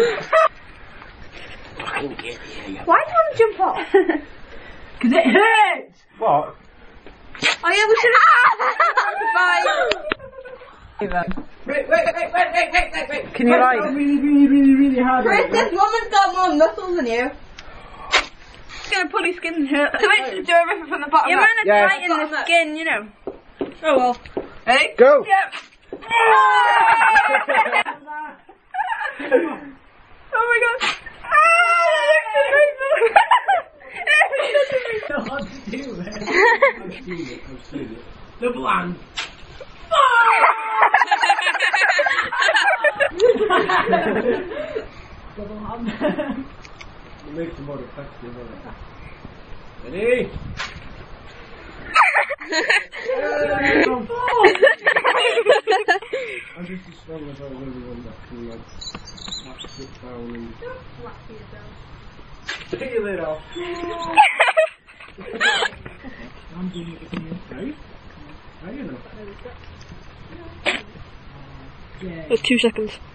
Fucking get here. Why do you want to jump off? Because it hurts! What? Oh yeah, we should have. Wait. Can you like... really hard. Chris, this woman's got more muscles than you. It's gonna pull your skin and hurt. So wait, should do a ripper from the bottom. You're up. meant to tighten the skin, you know. Oh well. Ready? Go! Yep. Oh my god. I'll steal it. Double hand. Double hand. It makes it more effective. Ready? I'm just as strong as I was everyone that can like sit down and peel it off. I'm doing it with you, right? Right, you know. There's 2 seconds.